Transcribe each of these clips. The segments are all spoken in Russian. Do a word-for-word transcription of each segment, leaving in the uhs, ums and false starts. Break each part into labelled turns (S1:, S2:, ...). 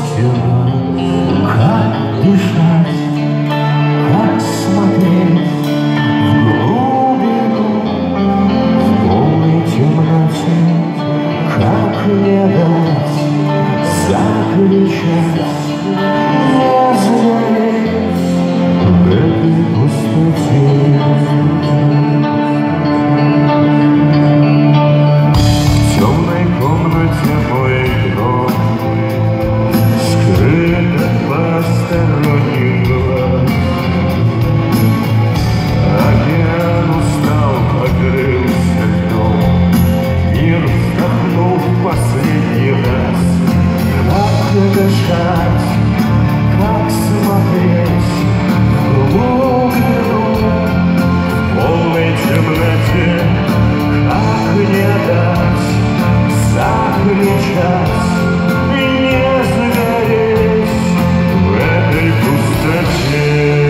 S1: тела. Как дышать, как смотреть в глубину, в полной темноте, как не дать закричать, не сгореть в этой пустоте. В темной комнате мой гроб скрыт от посторонних глаз. Океан устал, покрылся льдом, мир вздохнул в последний раз. Как дышать, как смотреть в глубину, в полной темноте, как не дать закричать и не сгореть в этой пустоте.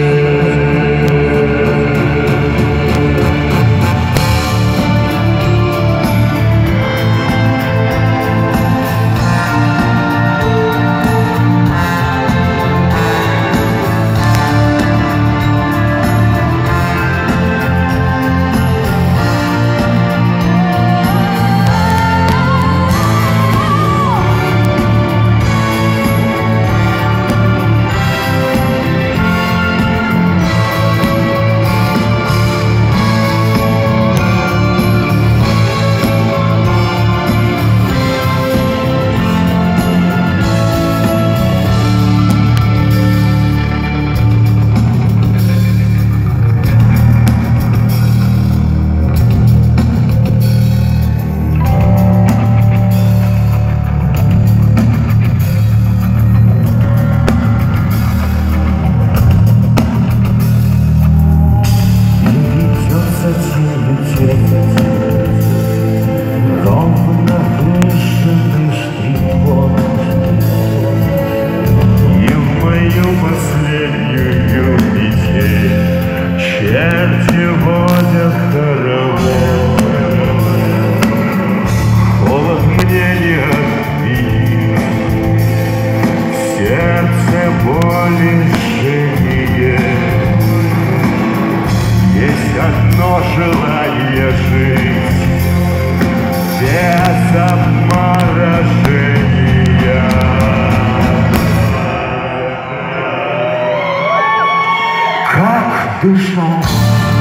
S1: Последнюю метель черти водят хоровод. Холод мне не отменить, в сердце боли жжение. Есть одно желание жить без обморожения. Как дышать?